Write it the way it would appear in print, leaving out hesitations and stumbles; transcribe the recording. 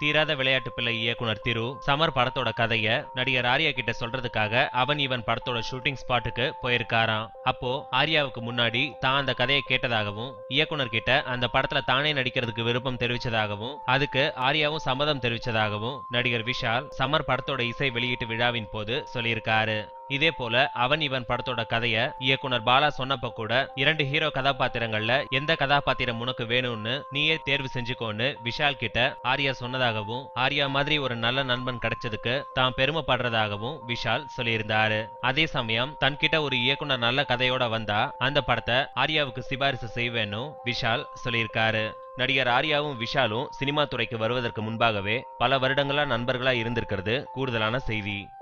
தீராத விளையாட்டு பிள்ளை இயக்குனர் திரு சமர் படத்தோட கதைய நடிகர் ஆர்யா கிட்ட சொல்றதுக்காக அவன் இவன் படத்தோட ஷூட்டிங் ஸ்பாட்டுக்கு போயிருக்காராம். அப்போ ஆர்யாவுக்கு முன்னாடி தான் அந்த கதையை கேட்டதாகவும் இயக்குனர் கிட்ட அந்த படத்துல தானே நடிக்கிறதுக்கு விருப்பம் தெரிவிச்சதாகவும் அதுக்கு ஆர்யாவும் சம்மதம் தெரிவிச்சதாகவும் நடிகர் விஷால் சமர் படத்தோட இசை வெளியீட்டு விழாவின் போது சொல்லியிருக்காரு. இதே போல அவன் இவன் படத்தோட கதைய இயக்குனர் பாலா சொன்னப்ப கூட 2 ஹீரோ கதாபாத்திரங்கள்ல எந்த கதாபாத்திரம் உனக்கு வேணும்னு நீயே தேர்வு செஞ்சுக்கோன்னு விஷால் கிட்ட ஆர்யா சொன்னதாகவும் ஆர்யா மாதிரி ஒரு நல்ல நண்பன் கிடைச்சதுக்கு தான் பெருமைப்படுறதாகவும் விஷால் சொல்லியிருந்தாரு. அதே சமயம் தன்கிட்ட ஒரு இயக்குனர் நல்ல கதையோட வந்தா அந்த படத்தை ஆர்யாவுக்கு சிபாரிசு செய்வேன்னு விஷால் சொல்லியிருக்காரு. நடிகர் ஆர்யாவும் விஷாலும் சினிமா துறைக்கு வருவதற்கு முன்பாகவே பல வருடங்களா நண்பர்களா இருந்திருக்கிறது கூடுதலான செய்தி.